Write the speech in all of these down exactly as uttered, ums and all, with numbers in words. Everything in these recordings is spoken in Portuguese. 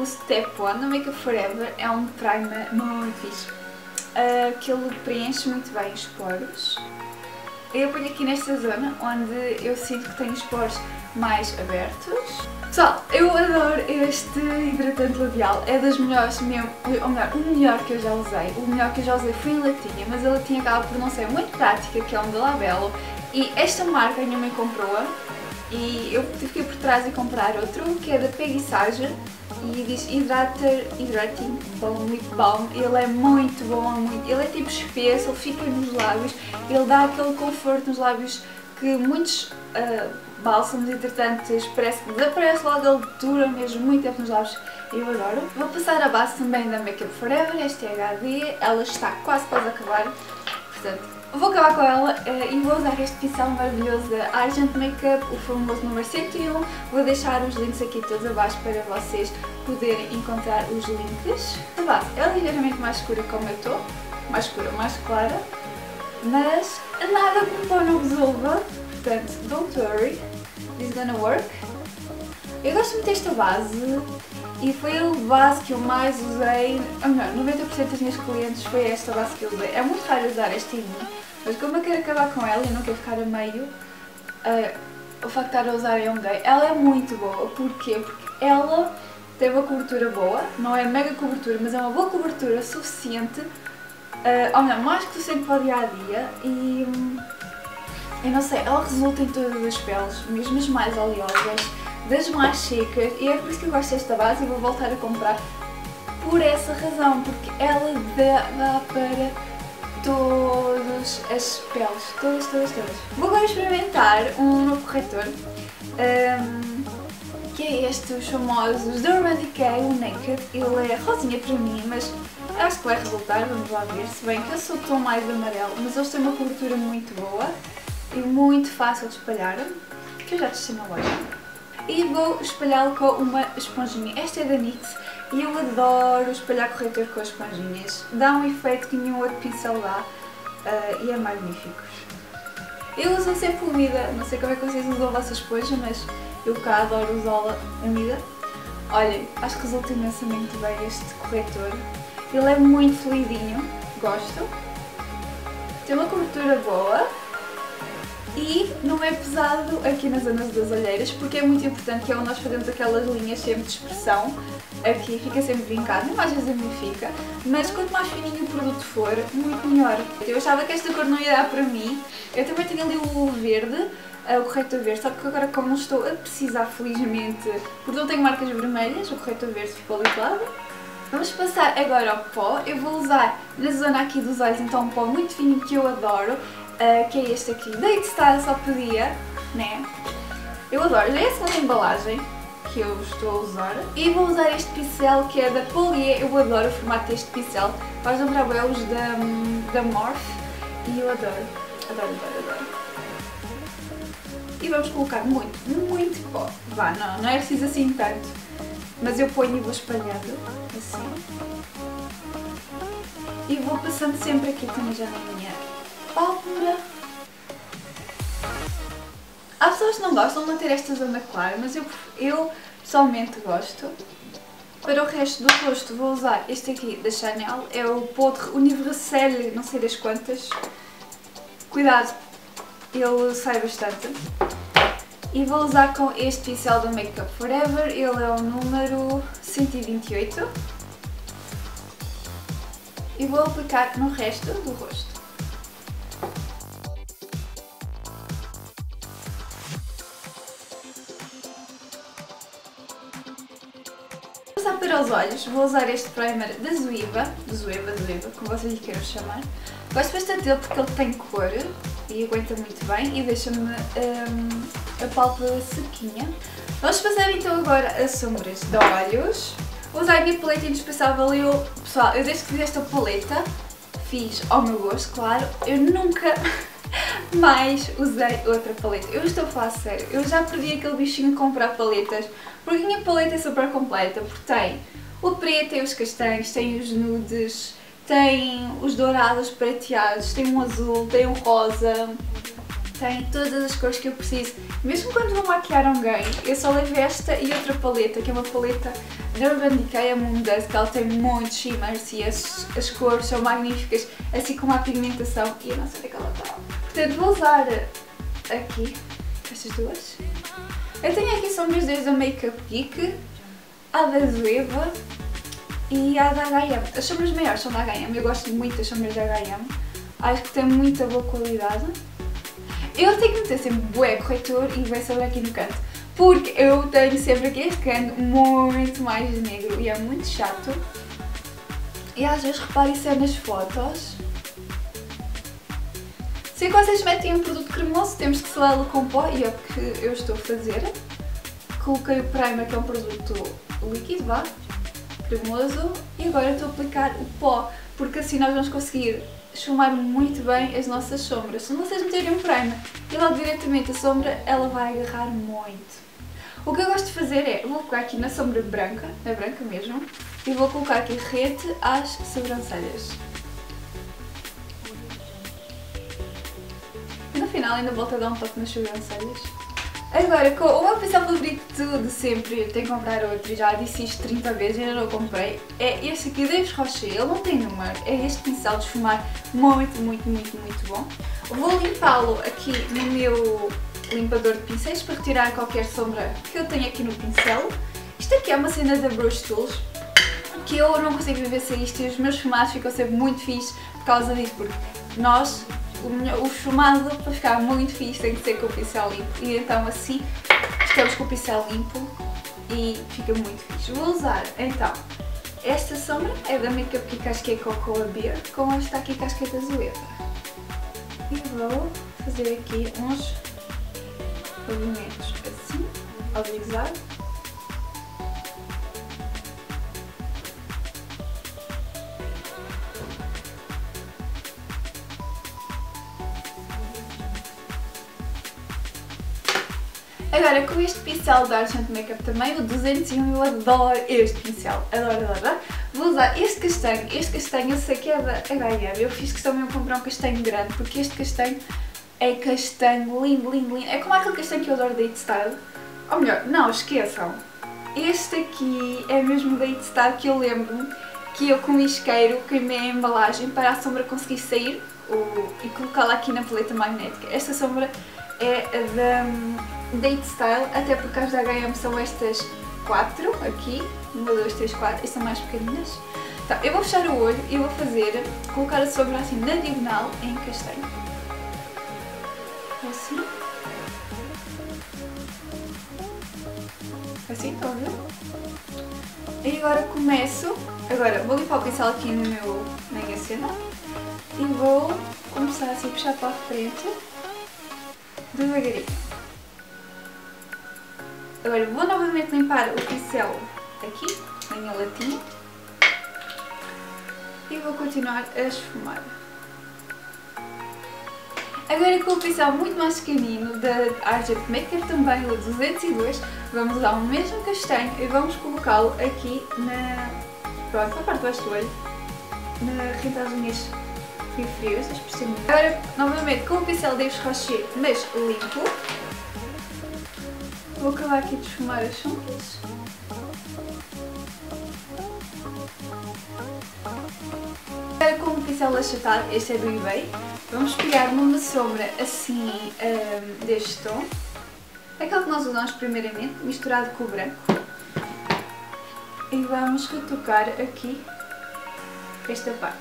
Step One, da Make Up Forever. É um primer muito fixe, uh, que ele preenche muito bem os poros. Eu ponho aqui nesta zona, onde eu sinto que tenho os poros mais abertos. Pessoal, eu adoro este hidratante labial, é das melhores mesmo, ou melhor, o melhor que eu já usei. O melhor que eu já usei foi em latinha, mas a latinha acaba por não ser muito prática, que é um da Labello. E esta marca a minha mãe comprou-a e eu tive que ir por trás e comprar outro, que é da Peggy Sage, e diz Hydrator, Hydrating Balm Lip Balm. Ele é muito bom, muito, ele é tipo espesso, ele fica nos lábios, ele dá aquele conforto nos lábios que muitos uh, bálsamos hidratantes parece que desaparece logo, ele dura mesmo muito tempo nos lábios. Eu adoro. Vou passar a base também da Make Up Forever, esta é H D, ela está quase quase a acabar, portanto vou acabar com ela uh, e vou usar este pincel maravilhoso da Argent Makeup, o famoso número cento e um. Vou deixar os links aqui todos abaixo para vocês poderem encontrar os links. A base é ligeiramente mais escura como eu estou, mais escura, mais clara, mas nada que o pó não resolva, portanto, don't worry, this is gonna work. Eu gosto muito desta base e foi a base que eu mais usei, ou melhor, noventa por cento das minhas clientes foi esta base que eu usei. É muito raro usar esta em mim, mas como eu quero acabar com ela e não quero ficar a meio, uh, o facto de estar a usar é um gay. Ela é muito boa, porquê? Porque ela tem uma cobertura boa, não é mega cobertura, mas é uma boa cobertura suficiente, uh, ou melhor, mais que suficiente para o dia a dia e, hum, eu não sei, ela resulta em todas as peles, mesmo as mais oleosas, das mais secas, e é por isso que eu gosto desta base e vou voltar a comprar por essa razão, porque ela dá, dá para todas as peles, todas, todas, todas. Vou agora experimentar um novo corretor, um, que é este, os famosos da Urban Decay, o Naked. Ele é rosinha para mim, mas acho que vai resultar, vamos lá ver, se bem que eu sou o tom mais amarelo, mas eles têm uma cobertura muito boa e muito fácil de espalhar, que eu já testei na loja. E vou espalhá-lo com uma esponjinha. Esta é da N Y X e eu adoro espalhar corretor com as esponjinhas. Dá um efeito que nenhum outro pincel dá uh, e é magnífico. Eu uso sempre úmida, não sei como é que vocês usam a vossa esponja, mas eu cá adoro usá-la úmida. Olhem, acho que resulta imensamente bem este corretor. Ele é muito fluidinho, gosto. Tem uma cobertura boa. E não é pesado aqui nas zonas das olheiras, porque é muito importante, que é onde nós fazemos aquelas linhas sempre de expressão. Aqui fica sempre vincado, nem mais vezes a mim fica, mas quanto mais fininho o produto for, muito melhor. Eu achava que esta cor não ia dar para mim. Eu também tenho ali o verde, o corretor verde, só que agora, como não estou a precisar, felizmente, porque não tenho marcas vermelhas, o corretor verde ficou ali de lado. Vamos passar agora ao pó. Eu vou usar na zona aqui dos olhos, então um pó muito fininho que eu adoro. Uh, que é este aqui, da It Style, só podia, né? Eu adoro, já é a segunda embalagem que eu estou a usar. E vou usar este pincel que é da Polier, eu adoro o formato deste pincel. Faz lembrar bem os da, da Morphe e eu adoro, adoro, adoro, adoro. E vamos colocar muito, muito pó. Vá, não, não é preciso assim tanto, mas eu ponho e vou espalhando, assim. E vou passando sempre aqui também já na minha pálpebra. Há pessoas que não gostam de manter esta zona clara, mas eu, eu pessoalmente gosto. Para o resto do rosto vou usar este aqui da Chanel, é o Poudre Universelle, não sei das quantas. Cuidado, ele sai bastante. E vou usar com este pincel do Make Up Forever, ele é o número cento e vinte e oito. E vou aplicar no resto do rosto. Vou passar para os olhos, vou usar este primer da Zoeva, Zoeva, Zoeva, como vocês lhe queiram chamar. Gosto bastante dele porque ele tem cor e aguenta muito bem e deixa-me um, a pálpebra sequinha. Vamos passar então agora as sombras de olhos. Vou usar a minha paleta indispensável e eu, pessoal, eu desde que fiz esta paleta, fiz ao meu gosto, claro, eu nunca mais usei outra paleta. Eu estou a falar sério, eu já perdi aquele bichinho de comprar paletas, porque a minha paleta é super completa, porque tem o preto, tem os castanhos, tem os nudes, tem os dourados, prateados, tem um azul, tem um rosa, tem todas as cores que eu preciso. Mesmo quando vou maquilhar alguém, eu só levo esta e outra paleta, que é uma paleta da Urban Decay, a Moon Dust, que ela tem muitos shimmers e as, as cores são magníficas, assim como a pigmentação, e eu não sei onde é que ela está. Portanto, vou usar aqui estas duas. Eu tenho aqui sombras desde a Makeup Geek, a da Zoeva e a da H e M. As sombras maiores são da H e M, eu gosto muito das sombras da H e M. Acho que tem muita boa qualidade. Eu tenho que meter sempre bué corretor e vai sobre aqui no canto, porque eu tenho sempre aqui este canto muito mais negro e é muito chato. E às vezes reparem isso é nas fotos. Se vocês metem um produto cremoso, temos que selá-lo com pó, e é o que eu estou a fazer. Coloquei o primer, que é um produto líquido, vá, cremoso, e agora estou a aplicar o pó, porque assim nós vamos conseguir esfumar muito bem as nossas sombras. Se vocês meterem um primer e logo diretamente a sombra, ela vai agarrar muito. O que eu gosto de fazer é, vou colocar aqui na sombra branca, na branca mesmo, e vou colocar aqui rete às sobrancelhas. E no final ainda volto a dar um toque nas sobrancelhas. Agora, com o meu pincel favorito de sempre, eu tenho que comprar outro, já disse isto trinta vezes e ainda não comprei, é este aqui da Yves Rocher. Ele não tem número, é este pincel de esfumar muito, muito, muito, muito bom. Vou limpá-lo aqui no meu limpador de pincéis para retirar qualquer sombra que eu tenho aqui no pincel. Isto aqui é uma cena da Brush Tools, que eu não consigo viver sem isto, e os meus esfumados ficam sempre muito fixe por causa disso, porque nós... O esfumado, para ficar muito fixe, tem que ser com o pincel limpo, e então assim ficamos com o pincel limpo e fica muito fixe. Vou usar então esta sombra, é da Makeup Geek, acho que é Cocoa Beer, com esta aqui casqueta Zoeva. E vou fazer aqui uns movimentos assim, ao deslizar. Agora, com este pincel da Argent Makeup também, o duzentos e um, eu adoro este pincel, adoro, adoro, adoro. Vou usar este castanho, este castanho eu sei que é da H e M, eu fiz questão mesmo de comprar um castanho grande, porque este castanho é castanho lindo, lindo, lindo, é como aquele castanho que eu adoro da It Style, ou melhor, não, esqueçam, este aqui é mesmo da It Style, que eu lembro-me que eu com o isqueiro queimei a embalagem para a sombra conseguir sair o, e colocá-la aqui na paleta magnética. Esta sombra é da... da It Style, até porque as da H e M são estas quatro aqui, uma, duas, três, quatro, estas são mais pequeninas. Então, eu vou fechar o olho e vou fazer, colocar a sombra assim na diagonal em castanho. Assim. Assim, estão a ver? E agora começo, agora vou limpar o pincel aqui no meu, na minha cena, e vou começar assim a puxar para a frente, devagarinho. Agora vou novamente limpar o pincel aqui, na minha latinha, e vou continuar a esfumar. Agora com o pincel muito mais pequenino da Argent Makeup, também o duzentos e dois, vamos usar o mesmo castanho e vamos colocá-lo aqui na, pronto, na parte de baixo do olho, na rede das unhas inferiores, as pestaninhas. Agora novamente com o pincel da Yves Rocher, mas limpo. Vou acabar aqui de esfumar as sombras. Agora com o pincel achatado, este é do eBay, vamos pegar numa sombra assim um, deste tom, aquele que nós usamos primeiramente, misturado com o branco, e vamos retocar aqui esta parte.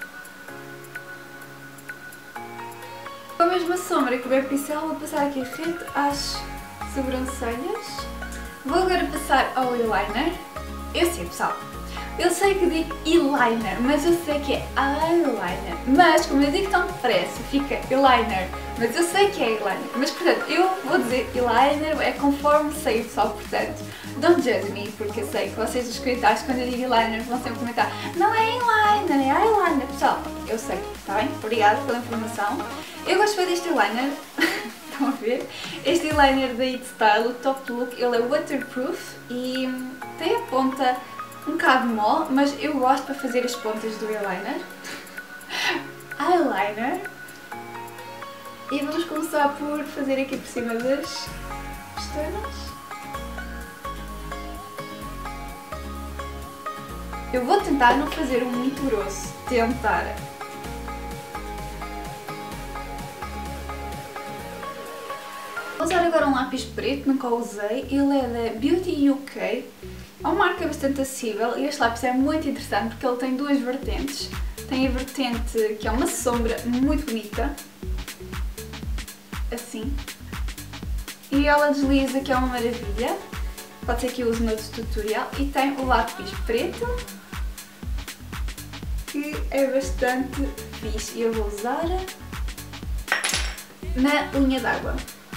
Com a mesma sombra que o meu pincel, vou passar aqui rente às sobrancelhas. Vou agora passar ao eyeliner. Eu sei, pessoal, eu sei que digo eyeliner, mas eu sei que é eyeliner. Mas como eu digo tão depressa, fica eyeliner, mas eu sei que é eyeliner. Mas portanto, eu vou dizer eyeliner, é conforme sei, pessoal, portanto, don't judge me, porque eu sei que vocês nos comentários, quando eu digo eyeliner, vão sempre comentar: não é eyeliner, é eyeliner. Pessoal, eu sei, está bem? Obrigada pela informação. Eu gosto de fazer este eyeliner. Estão a ver? Este eyeliner da It Style, o Top Look, ele é waterproof e tem a ponta um bocado mole, mas eu gosto para fazer as pontas do eyeliner. Eyeliner. E vamos começar por fazer aqui por cima das pestanas. Eu vou tentar não fazer um muito grosso. Tentar. Vou usar agora um lápis preto, nunca o usei. Ele é da Beauty U K. É uma marca bastante acessível e este lápis é muito interessante porque ele tem duas vertentes. Tem a vertente que é uma sombra muito bonita. Assim. E ela desliza, que é uma maravilha. Pode ser que eu use no outro tutorial. E tem o lápis preto, que é bastante fixe. E eu vou usar na linha d'água.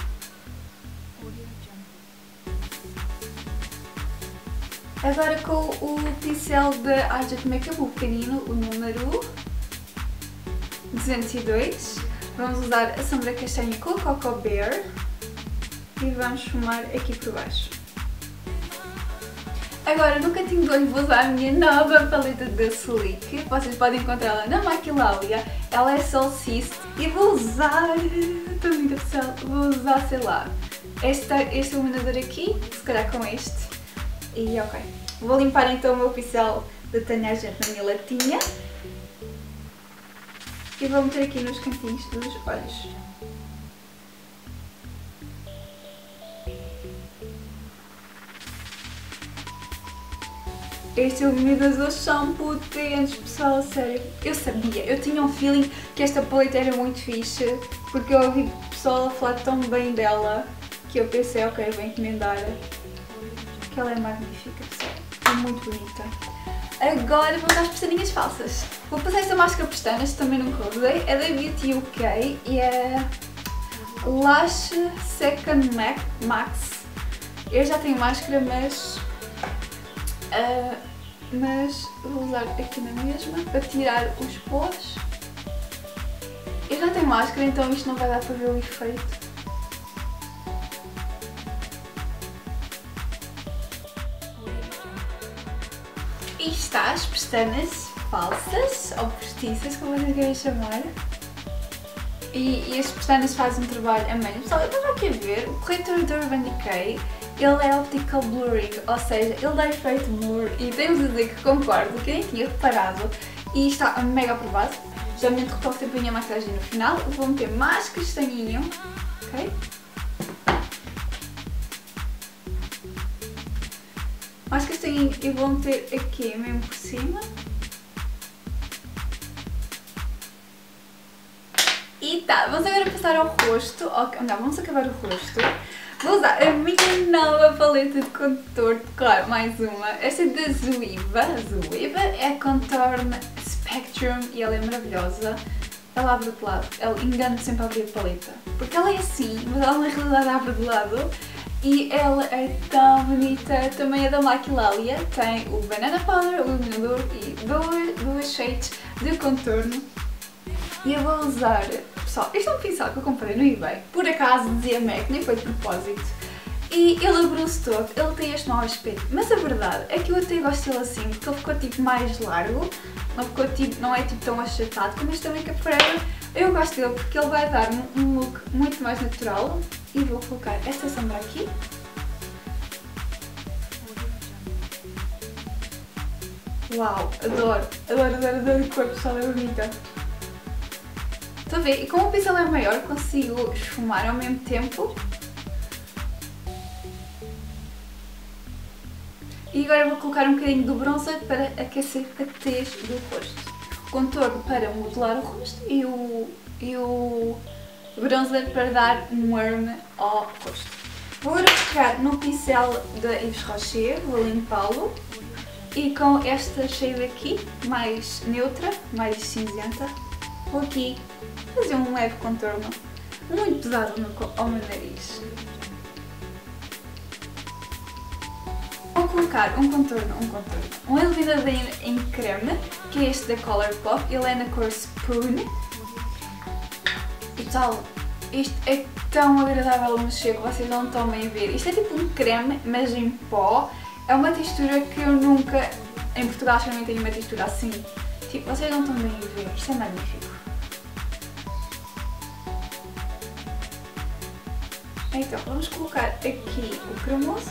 Agora com o pincel da Argent Makeup, o pequenino, o número duzentos e dois, vamos usar a sombra castanha com o Coco Bear e vamos esfumar aqui por baixo. Agora no cantinho do olho vou usar a minha nova paleta da Sleek, vocês podem encontrá-la na Maquilalia, ela é Solstice e vou usar, estou muito especial, vou usar, sei lá, este, este iluminador aqui, se calhar com este. E ok, vou limpar então o meu pincel da Tânia Argent na minha latinha e vou meter aqui nos cantinhos dos olhos. Estes iluminadores são potentes, pessoal, sério. Eu sabia, eu tinha um feeling que esta paleta era muito fixe porque eu ouvi o pessoal a falar tão bem dela que eu pensei, ok, vou encomendar. Ela é magnífica, pessoal. É muito bonita. Agora vamos às pestaninhas falsas. Vou passar esta máscara pestanas, também nunca usei. É da Beauty U K e é Lash Second Max. Eu já tenho máscara, mas, uh, mas vou usar aqui na mesma para tirar os pós. Eu já tenho máscara, então isto não vai dar para ver o efeito. E está as pestanas falsas, ou postiças, como vocês querem chamar. E, e as pestanas fazem um trabalho a menos. Pessoal, eu estava aqui a ver, o corretor da Urban Decay, ele é optical blurring, ou seja, ele dá efeito blur e temos a dizer que concordo, que nem tinha reparado e está mega aprovado. Geralmente retoco sempre a minha maquiagem no final, vou meter mais castanhinho, ok? Mais castanhinho e vou meter aqui mesmo por cima. E tá, vamos agora passar ao rosto, ok, não, vamos acabar o rosto. Vou usar a minha nova paleta de contorno, claro, mais uma. Esta é da Zoeva, Zoeva é a Contorn Spectrum e ela é maravilhosa. Ela abre de lado, ela engana sempre a abrir a paleta, porque ela é assim, mas ela na realidade abre de lado. E ela é tão bonita, também é da Maquilalia, tem o Banana Powder, o iluminador e duas, duas shades de contorno. E eu vou usar, pessoal, este é um pincel que eu comprei no eBay, por acaso dizia MAC, nem foi de propósito. E ele abriu-se todo, ele tem este mau aspecto, mas a verdade é que eu até gosto dele assim, porque ele ficou tipo mais largo, não, ficou, tipo, não é tipo tão achatado como este da Makeup Forever. Eu gosto dele porque ele vai dar um look muito mais natural. E vou colocar esta sombra aqui. Uau, adoro, adoro, adoro, adoro a cor, pessoal, é bonita. Estão a ver? E como o pincel é maior, consigo esfumar ao mesmo tempo. E agora vou colocar um bocadinho do bronzer para aquecer a tez do rosto. O contorno para modelar o rosto e o, e o bronzer para dar um warm ao rosto. Vou agora pegar no pincel da Yves Rocher, vou limpá-lo. E com esta shade aqui, mais neutra, mais cinzenta, vou aqui fazer um leve contorno, muito pesado no, ao meu nariz. Vou colocar um contorno, um contorno, um iluminador em creme, que é este da Colourpop, ele é na cor Spoon. E pessoal, isto é tão agradável a mexer que vocês não estão bem a ver. Isto é tipo um creme, mas em pó. É uma textura que eu nunca, em Portugal, experimentei uma textura assim. Tipo, vocês não estão bem a ver, isto é magnífico. Então, vamos colocar aqui o cremoso.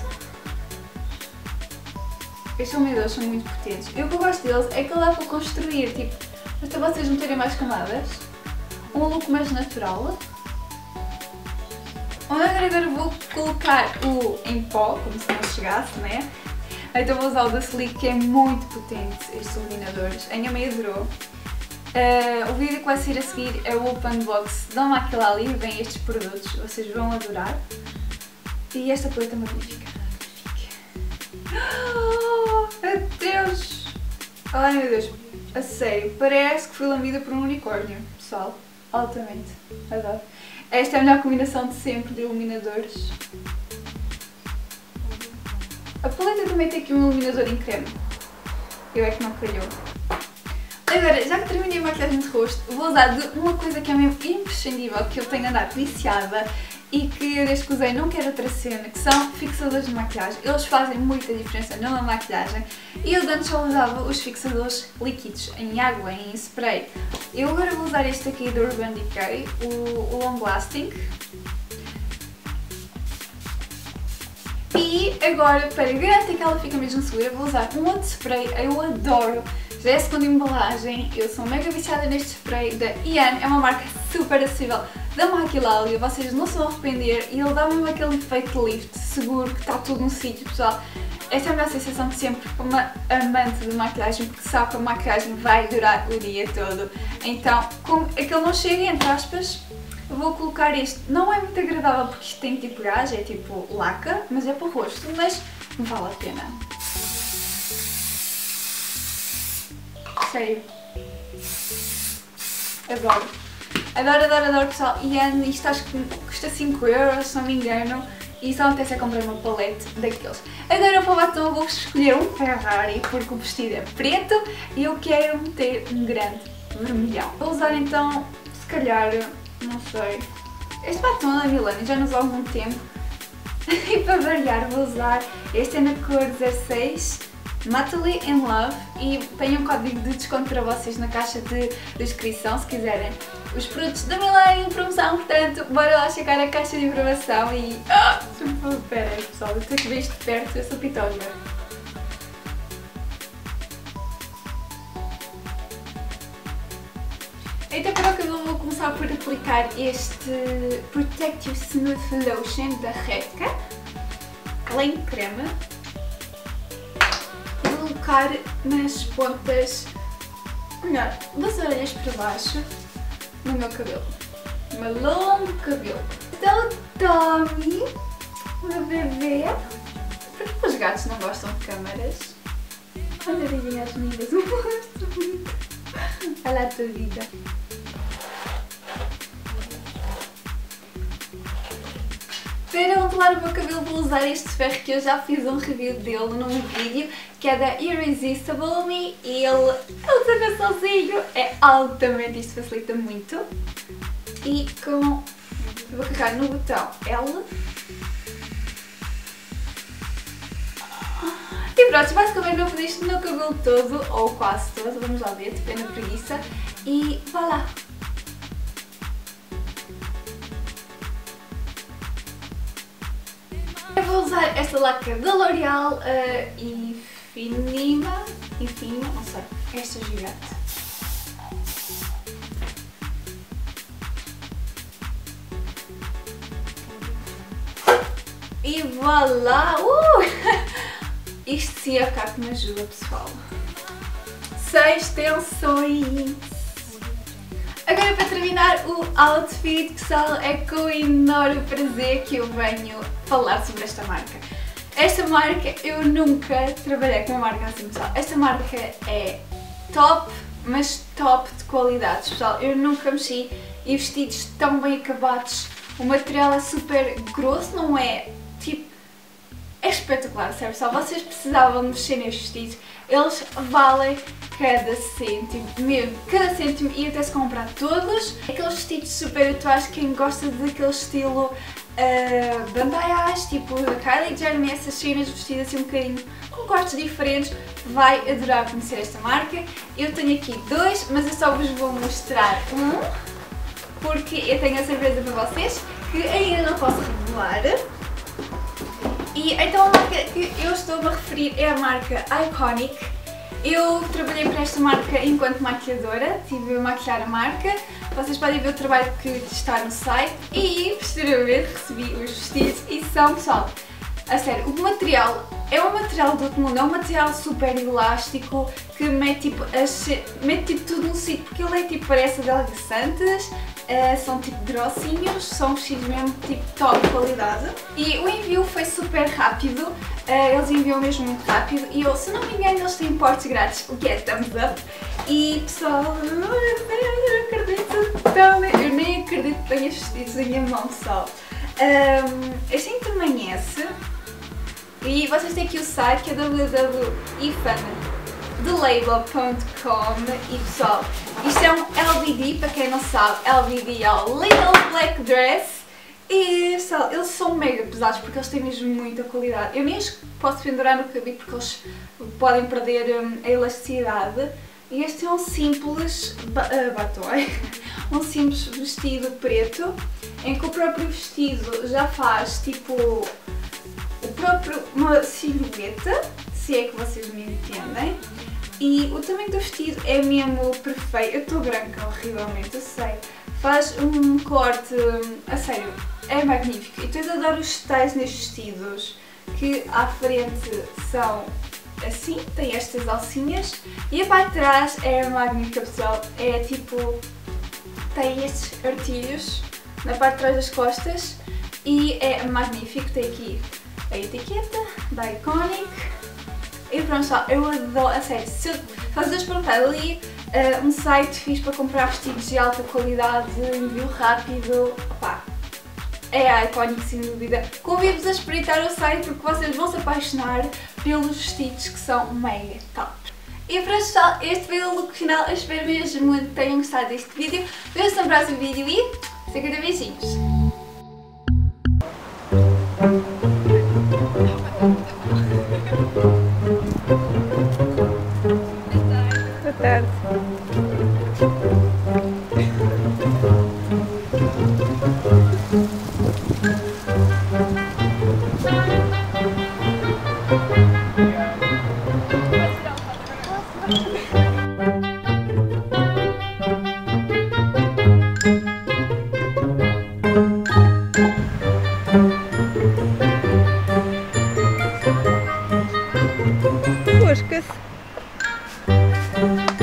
Estes iluminadores são muito potentes. E o que eu gosto deles é que dá para construir, tipo, até vocês não terem mais camadas, um look mais natural. Agora vou colocar o em pó, como se não chegasse, né? Então vou usar o da Sleek, que é muito potente, estes iluminadores. A minha mãe adorou. Uh, o vídeo que vai ser a seguir é o Open Box da Maquilali, vem estes produtos, vocês vão adorar. E esta paleta magnífica. Oh, adeus! Ai meu Deus, a sério, parece que fui lambida por um unicórnio, pessoal. Altamente, adoro. Esta é a melhor combinação de sempre de iluminadores. A paleta também tem aqui um iluminador em creme. Eu é que não calhou. Agora, já que terminei a maquilhagem de rosto, vou usar de uma coisa que é mesmo imprescindível, que eu tenho andado viciada e que eu desde que usei não quero outra cena, que são fixadores de maquilhagem. Eles fazem muita diferença numa maquilhagem e eu antes só usava os fixadores líquidos, em água, em spray. Eu agora vou usar este aqui do Urban Decay, o, o Long Lasting. E agora, para garantir que ela fica mesmo segura, vou usar um outro spray, eu adoro. Já é a segunda embalagem, eu sou mega viciada neste spray da Ian, é uma marca super acessível da Maquilali, vocês não se vão arrepender e ele dá mesmo aquele efeito lift, seguro, que está tudo no sítio, pessoal. Esta é a melhor sensação de sempre para uma amante de maquilhagem, porque sabe que a maquilhagem vai durar o dia todo. Então, como aquele não chega, entre aspas, eu vou colocar este. Não é muito agradável porque isto tem tipo gás, é tipo laca, mas é para o rosto, mas vale a pena. Sério. Adoro. Adoro, adoro, adoro, pessoal. E isto acho que custa cinco euros, se não me engano. E só me a comprar uma palete daqueles. Agora para o batom vou escolher um Ferrari, porque o vestido é preto e eu quero meter um grande vermelhão. Vou usar então, se calhar, não sei, este batom da Milani, já não uso há algum tempo. E para variar vou usar, este é na cor dezasseis, Madly in Love, e tenho um código de desconto para vocês na caixa de descrição se quiserem os produtos da Milani em promoção, portanto bora lá checar a caixa de informação e... Ah, espera aí pessoal, eu tenho que ver isto de perto, eu sou pitosa. Então para o cabelo vou começar por aplicar este Protective Smooth Lotion da Redka, ela é em creme. Vou colocar nas pontas, melhor, das orelhas para baixo, no meu cabelo, no meu longo cabelo. Então Tommy, meu bebê, porque os gatos não gostam de câmaras. Olha ali as lindas, um monstro bonito. Olha a tua vida. Para ondular o meu cabelo vou usar este ferro que eu já fiz um review dele num vídeo, que é da Irresistible Me, e ele usa sozinho, é altamente, isto facilita muito. E com, vou carregar no botão L. E pronto, basicamente eu fiz isto no cabelo todo, ou quase todo, vamos lá ver, depende da preguiça, e voilà! Eu vou usar esta laca da L'Oreal, uh, Infinima, Infinima, não sei, esta gigante. E voilà! Uh! Isto sim é ficar que me ajuda, pessoal. Seis tensões! Agora para terminar o outfit, pessoal, é com enorme prazer que eu venho falar sobre esta marca. Esta marca, eu nunca trabalhei com uma marca assim, pessoal. Esta marca é top, mas top de qualidade, pessoal. Eu nunca mexi em vestidos tão bem acabados. O material é super grosso, não é? Tipo, é espetacular, sério, pessoal. Vocês precisavam mexer nestes vestidos. Eles valem cada cêntimo, mesmo, cada cêntimo, e até se comprar todos. Aqueles vestidos super atuais, quem gosta daquele estilo uh, bandaias, tipo da Kylie Jenner, essas cenas vestidas assim um bocadinho com cortes diferentes, vai adorar conhecer esta marca. Eu tenho aqui dois, mas eu só vos vou mostrar um, porque eu tenho a surpresa para vocês, que ainda não posso revelar. falar. E então a marca que eu estou a referir é a marca Iconic. Eu trabalhei para esta marca enquanto maquiadora, estive a maquilhar a marca. Vocês podem ver o trabalho que está no site e posteriormente recebi os vestidos e são, pessoal, a sério, o material é um material do outro mundo, é um material super elástico que mete tipo, as, mete, tipo tudo no sítio, porque ele é tipo, parece adelgaçantes, uh, são tipo grossinhos, são vestidos mesmo tipo top qualidade. E o envio foi super rápido, uh, eles enviam mesmo muito rápido e eu, se não me engano, eles têm portes grátis, o que é thumbs up. E pessoal, eu não acredito tão, eu nem acredito que tenha vestidos em minha mão, pessoal. Um, este intermanhece e vocês têm aqui o site que é w w w ponto i f a n the label ponto com e pessoal, isto é um L V D, para quem não sabe, L V D é o Little Black Dress e pessoal, eles são mega pesados porque eles têm mesmo muita qualidade. Eu nem os posso pendurar no cabelo porque eles podem perder um, a elasticidade. E este é um simples ba uh, batom, um simples vestido preto, em que o próprio vestido já faz tipo o próprio, uma silhueta, se é que vocês me entendem. E o tamanho do vestido é mesmo perfeito. Eu estou branca horrivelmente, eu sei. Faz um corte, a sério, é magnífico. E depois adoro os detalhes nestes vestidos, que à frente são assim, tem estas alcinhas e a parte de trás é magnífica, pessoal, é tipo, tem estes artilhos na parte de trás das costas e é magnífico, tem aqui a etiqueta da Iconic e pronto, pessoal, eu adoro, a sério, se vocês perguntar ali uh, um site fixe para comprar vestidos de alta qualidade, envio rápido, opá, é a Iconic sem dúvida. Convido-vos a espreitar o site porque vocês vão se apaixonar pelos vestidos que são mega top. E pronto, pessoal, este foi o look final. Eu espero mesmo muito que tenham gostado deste vídeo. Vejo-se no próximo vídeo e cinquenta beijinhos. Boa tarde. Busca-se.